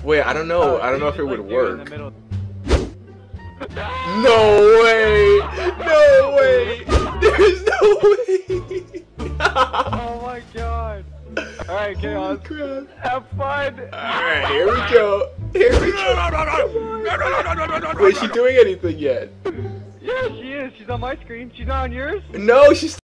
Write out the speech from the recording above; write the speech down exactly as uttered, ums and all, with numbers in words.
Wait, I don't know. Oh, I don't know if you it just, would like, do it in work. the middle. No way! No way! There's no way! Oh my god! Alright, Chaos. Crap. Have fun! Alright, here we go. Here we go. Wait, is she doing anything yet? Yeah, she is. She's on my screen. She's not on yours? No, she's